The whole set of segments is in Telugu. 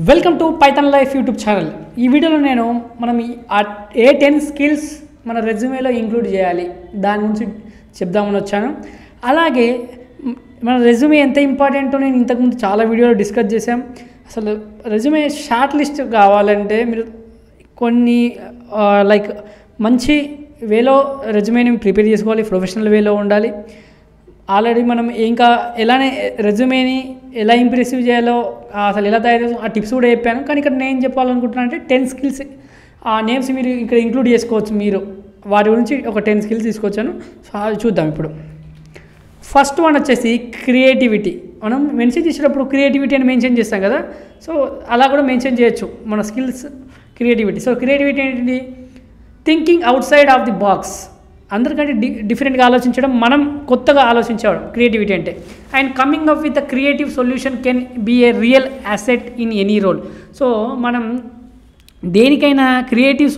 Welcome to Python life YouTube channel. ఈ వీడియోలో నేను మనం ఏ 10 స్కిల్స్ మన రెజ్యూమేలో ఇంక్లూడ్ చేయాలి దాని గురించి చెప్దామని వచ్చాను. అలాగే మన రెజ్యూమే ఎంత ఇంపార్టెంటో నేను ఇంతకుముందు చాలా వీడియోలో డిస్కస్ చేశాం. అసలు రెజ్యూమే షార్ట్ లిస్ట్ కావాలంటే మీరు కొన్ని లైక్ మంచి వేలో రెజ్యూమేని ప్రిపేర్ చేసుకోవాలి, ప్రొఫెషనల్ వేలో ఉండాలి. ఆల్రెడీ మనం ఇంకా ఎలానే రెజ్యూమేని ఎలా ఇంప్రెసివ్ చేయాలో అసలు ఎలా తయారు చేయాలో ఆ టిప్స్ కూడా చెప్పాను. కానీ ఇక్కడ నేను చెప్పాలనుకుంటున్నాను అంటే 10 స్కిల్స్ ఆ నేమ్స్ మీరు ఇక్కడ ఇంక్లూడ్ చేసుకోవచ్చు. మీరు వాటి గురించి ఒక 10 స్కిల్స్ తీసుకొచ్చాను. సో అది చూద్దాం ఇప్పుడు. ఫస్ట్ వన్ వచ్చేసి క్రియేటివిటీ. మనం మెన్షన్ చేసేటప్పుడు క్రియేటివిటీ అని మెన్షన్ చేస్తాం కదా, సో అలా కూడా మెన్షన్ చేయొచ్చు మన స్కిల్స్ క్రియేటివిటీ. సో క్రియేటివిటీ ఏంటి? Thinking outside of the box. అందరికంటే డిఫరెంట్గా ఆలోచించడం, మనం కొత్తగా ఆలోచించడం క్రియేటివిటీ అంటే. And coming up with a creative solution can be a real asset in any role. So మనం దేనికైనా క్రియేటివ్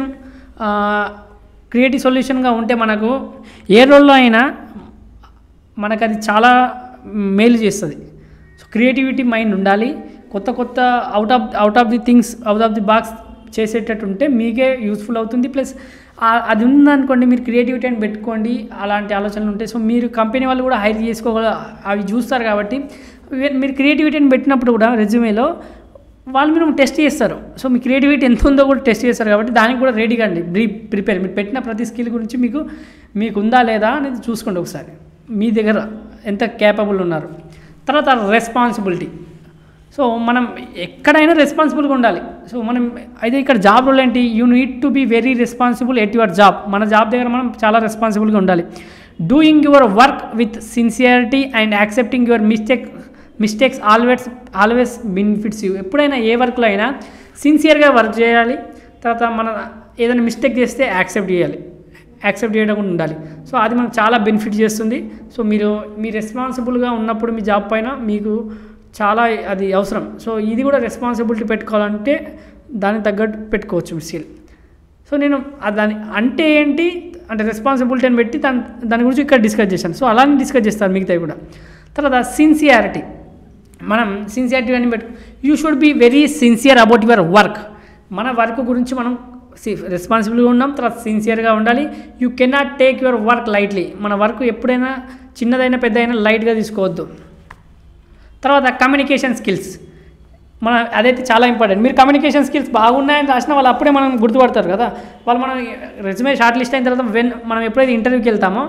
సొల్యూషన్గా ఉంటే మనకు ఏ రోల్లో అయినా మనకు అది చాలా మేలు చేస్తుంది. సో క్రియేటివిటీ మైండ్ ఉండాలి. కొత్త అవుట్ ఆఫ్ ది బాక్స్ చేసేటట్టు ఉంటే మీకే యూస్ఫుల్ అవుతుంది. ప్లస్ అది ఉందనుకోండి, మీరు క్రియేటివిటీ అని పెట్టుకోండి, అలాంటి ఆలోచనలు ఉంటాయి. సో మీరు కంపెనీ వాళ్ళు కూడా హైర్ చేసుకోగల అవి చూస్తారు. కాబట్టి మీరు క్రియేటివిటీని పెట్టినప్పుడు కూడా రెజ్యూమేలో వాళ్ళు మీరు టెస్ట్ చేస్తారు. సో మీ క్రియేటివిటీ ఎంత ఉందో కూడా టెస్ట్ చేస్తారు. కాబట్టి దానికి కూడా రెడీగా అండి, ప్రిపేర్. మీరు పెట్టిన ప్రతి స్కిల్ గురించి మీకు ఉందా లేదా అనేది చూసుకోండి ఒకసారి, మీ దగ్గర ఎంత క్యాపబుల్ ఉన్నారు. తర్వాత రెస్పాన్సిబిలిటీ. సో మనం ఎక్కడైనా రెస్పాన్సిబుల్గా ఉండాలి. సో మనం అయితే ఇక్కడ జాబ్ రోల్ ఏంటి? You need to be very responsible at your job. మన జాబ్ దగ్గర మనం చాలా రెస్పాన్సిబుల్గా ఉండాలి. Doing your work with sincerity and accepting your mistakes always benefits you. ఎప్పుడైనా ఏ వర్క్లో అయినా సిన్సియర్గా వర్క్ చేయాలి. తర్వాత మనం ఏదైనా మిస్టేక్ చేస్తే యాక్సెప్ట్ చేయడం కూడా ఉండాలి. సో అది మనకు చాలా బెనిఫిట్ చేస్తుంది. సో మీ రెస్పాన్సిబుల్గా ఉన్నప్పుడు మీ జాబ్ పైన మీకు చాలా అది అవసరం. సో ఇది కూడా రెస్పాన్సిబిలిటీ పెట్టుకోవాలంటే దానికి తగ్గట్టు పెట్టుకోవచ్చు మీ స్కిల్. సో నేను దాని అంటే ఏంటి అంటే రెస్పాన్సిబిలిటీ అని పెట్టి దాని గురించి ఇక్కడ డిస్కస్ చేశాను. సో అలానే డిస్కస్ చేస్తాను మిగతాయి కూడా. తర్వాత సిన్సియారిటీ. మనం సిన్సియారిటీ అని you should be very sincere about your work. మన వర్క్ గురించి మనం రెస్పాన్సిబుల్గా ఉన్నాం, తర్వాత సిన్సియర్గా ఉండాలి. You cannot take your work lightly. మన వర్క్ ఎప్పుడైనా చిన్నదైనా పెద్దదైనా లైట్గా తీసుకోవద్దు. తర్వాత కమ్యూనికేషన్ స్కిల్స్. అదైతే చాలా ఇంపార్టెంట్. మీరు కమ్యూనికేషన్ స్కిల్స్ బాగున్నాయని రాసిన వాళ్ళు అప్పుడే మనం గుర్తుపడతారు కదా. మనం రెజ్యూమే షార్ట్ లిస్ట్ అయిన తర్వాత మనం ఎప్పుడైతే ఇంటర్వ్యూకి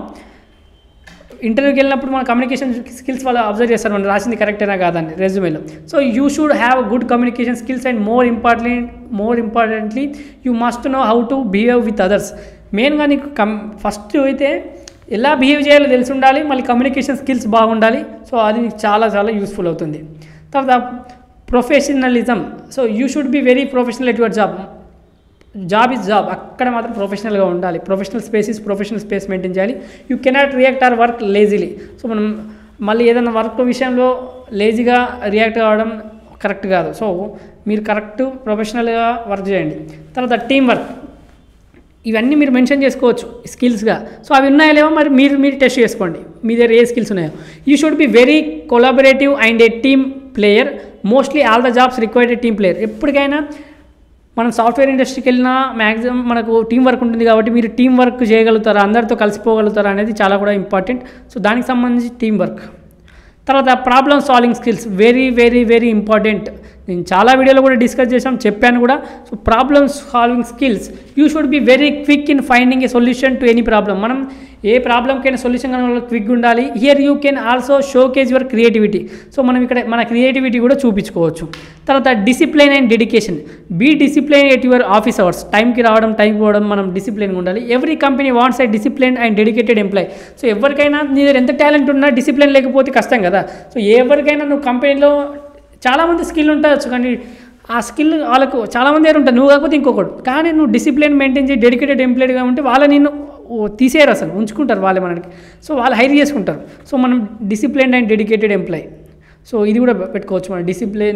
వెళ్ళినప్పుడు మన కమ్యూనికేషన్ స్కిల్స్ వాళ్ళు అబ్జర్వ్ చేస్తారు, మనం రాసింది కరెక్టేనా కాదని రెజ్యూమేలో. So you should have good communication skills and more importantly you must know how to behave with others. మెయిన్గా నీకు ఫస్ట్ అయితే ఎలా బిహేవ్ చేయాలో తెలిసి ఉండాలి, మళ్ళీ కమ్యూనికేషన్ స్కిల్స్ బాగుండాలి. సో అది చాలా చాలా యూస్ఫుల్ అవుతుంది. తర్వాత professionalism. So you should be very professional at your job. Job is job, అక్కడ మాత్రం ప్రొఫెషనల్గా ఉండాలి. ప్రొఫెషనల్ స్పేస్ మెయింటైన్ చేయాలి. You cannot react or work lazily. So మనం మళ్ళీ ఏదైనా వర్క్ విషయంలో లేజీగా రియాక్ట్ అవ్వడం కరెక్ట్ కాదు. సో మీరు కరెక్ట్ ప్రొఫెషనల్గా వర్క్ చేయండి. తర్వాత టీం వర్క్. ఇవన్నీ మీరు మెన్షన్ చేసుకోవచ్చు స్కిల్స్గా. సో అవి ఉన్నాయో లేవో మరి మీరు టెస్ట్ చేసుకోండి, మీ దగ్గర ఏ స్కిల్స్ ఉన్నాయో. You should be very collaborative and a team player. Mostly all the jobs required a team player. ఎప్పటికైనా మనం సాఫ్ట్వేర్ ఇండస్ట్రీకి వెళ్ళినా మ్యాక్సిమం మనకు టీం వర్క్ ఉంటుంది. కాబట్టి మీరు టీం వర్క్ చేయగలుగుతారా, అందరితో కలిసిపోగలుగుతారా అనేది చాలా కూడా ఇంపార్టెంట్. సో దానికి సంబంధించి టీం వర్క్. తర్వాత problem solving skills very very very important. నేను చాలా వీడియోలో కూడా డిస్కస్ చెప్పాను కూడా. So problem solving skills. You should be very quick in finding a solution to any problem. మనం ఏ ప్రాబ్లంకైనా సొల్యూషన్ కనుక క్విక్గా ఉండాలి. Here you can also showcase your creativity. So మనం ఇక్కడ మన క్రియేటివిటీ కూడా చూపించుకోవచ్చు. తర్వాత discipline and dedication. Be discipline at your office hours. టైంకి రావడం, టైంకి పోవడం, మనం డిసిప్లిన్గా ఉండాలి. Every company wants a discipline and dedicated employee. So ఎవరికైనా నీ దగ్గర ఎంత టాలెంట్ ఉన్నా డిసిప్లిన్ లేకపోతే కష్టం కదా. సో ఎవరికైనా నువ్వు కంపెనీలో చాలామంది స్కిల్ ఉండవచ్చు, కానీ ఆ స్కిల్ వాళ్ళకు చాలామంది దగ్గర ఉంటుంది, నువ్వు కాకపోతే ఇంకొకటి. కానీ నువ్వు డిసిప్లిన్ మెయింటైన్ చేసి డెడికేటెడ్ ఎంప్లాయ్గా ఉంటే వాళ్ళు నిన్ను తీసేయరు, అసలు ఉంచుకుంటారు వాళ్ళే మనకి. సో వాళ్ళు హైర్ చేసుకుంటారు. సో మనం discipline and dedicated employee. So ఇది కూడా పెట్టుకోవచ్చు మనం,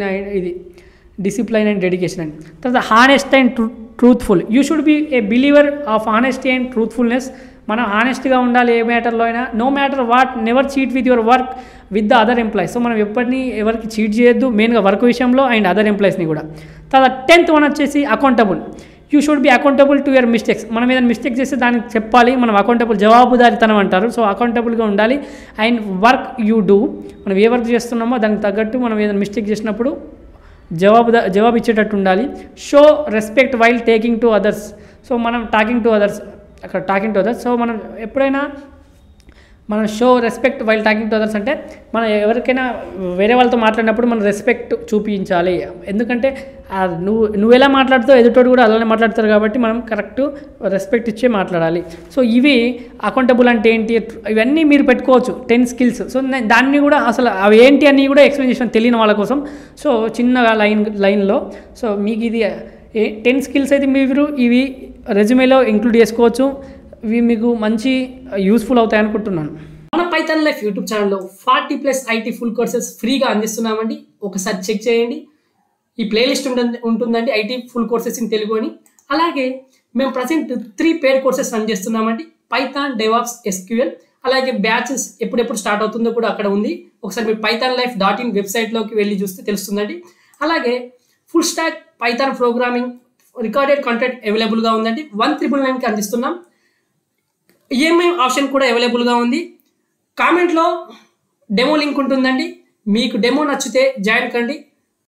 డిసిప్లైన్ అండ్ డెడికేషన్ అండ్. తర్వాత honest and truthful. You should be a believer of honesty and truthfulness. మనం హానెస్ట్గా ఉండాలి ఏ మ్యాటర్లో అయినా. No matter what, never cheat with your work with the other employees. So మనం ఎవరికి చీట్ చేయొద్దు, మెయిన్గా వర్క్ విషయంలో అండ్ అదర్ ఎంప్లాయీస్ని కూడా. తర్వాత 10th వన్ వచ్చేసి accountable. You should be accountable to your mistakes. మనం ఏదైనా మిస్టేక్ చేస్తే దానికి చెప్పాలి, మనం అకౌంటబుల్, జవాబుదారితనం అంటారు. సో అకౌంటబుల్గా ఉండాలి. అండ్ వర్క్ యూ డూ, మనం ఏ వర్క్ చేస్తున్నామో దానికి తగ్గట్టు మనం ఏదైనా మిస్టేక్ చేసినప్పుడు జవాబు ఇచ్చేటట్టు ఉండాలి. Show respect while taking to others. So మనం టాకింగ్ టు అదర్స్, సో మనం ఎప్పుడైనా మనం show respect while talking to others అంటే మనం ఎవరికైనా వేరే వాళ్ళతో మాట్లాడినప్పుడు మనం రెస్పెక్ట్ చూపించాలి. ఎందుకంటే నువ్వు ఎలా మాట్లాడుతావు ఎదుటోడు కూడా అలానే మాట్లాడతారు కాబట్టి మనం కరెక్ట్ రెస్పెక్ట్ ఇచ్చే మాట్లాడాలి. సో ఇవి అకౌంటబుల్ అంటే ఏంటి, ఇవన్నీ మీరు పెట్టుకోవచ్చు 10 స్కిల్స్. సో దాన్ని కూడా అసలు అవి ఏంటి అని కూడా ఎక్స్ప్లెనేషన్ తెలియని వాళ్ళ కోసం సో చిన్నగా లైన్లో సో మీకు ఇది 10 స్కిల్స్ అయితే మీరు ఇవి రెజ్యూమేలో ఇంక్లూడ్ చేసుకోవచ్చు. ఇవి మీకు మంచి యూస్ఫుల్ అవుతాయి అనుకుంటున్నాను. మన పైథాన్ లైఫ్ యూట్యూబ్ ఛానల్లో 40+ ఐటీ ఫుల్ కోర్సెస్ ఫ్రీగా అందిస్తున్నామండి. ఒకసారి చెక్ చేయండి. ఈ ప్లేలిస్ట్ ఉంటుందండి IT full courses in Telugu అని. అలాగే మేము ప్రజెంట్ 3 పెయిడ్ కోర్సెస్ రన్ చేస్తున్నామండి. Python, DevOps, SQL. అలాగే బ్యాచెస్ ఎప్పుడెప్పుడు స్టార్ట్ అవుతుందో కూడా అక్కడ ఉంది. ఒకసారి మీరు pythonlife.in వెబ్సైట్లోకి వెళ్ళి చూస్తే తెలుస్తుందండి. అలాగే full stack Python programming recorded content అవైలబుల్గా ఉందండి. 1999కి అందిస్తున్నాం. ఈఎంఐ ఆప్షన్ కూడా అవైలబుల్గా ఉంది. కామెంట్లో డెమో లింక్ ఉంటుందండి. మీకు డెమో నచ్చితే జాయిన్ కండి.